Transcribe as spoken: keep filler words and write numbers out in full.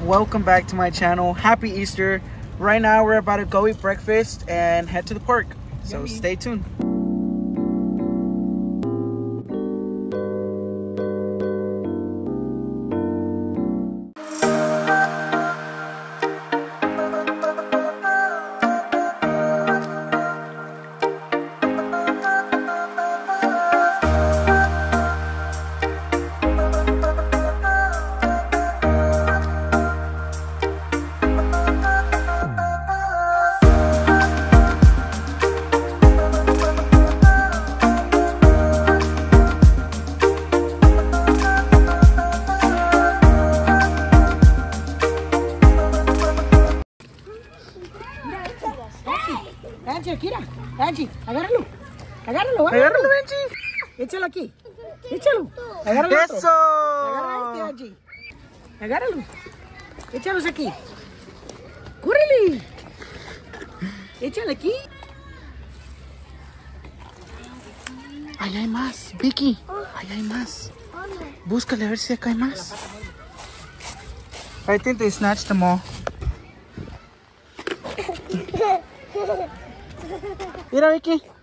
welcome back to my channel. Happy Easter. Right now we're about to go eat breakfast and head to the park, so Yummy. Stay tuned. Angie, Akira, Angie, agárralo, agárralo, agárralo, Angie. Échalo aquí, échalo, agárralo. Eso. Agarra este, Angie, agárralo, échalos aquí, cúrrele, échalo aquí. Ahí hay más, Vicky, ahí hay más. Búscale a ver si acá hay más. I think they snatched them all. Mira, Vicky.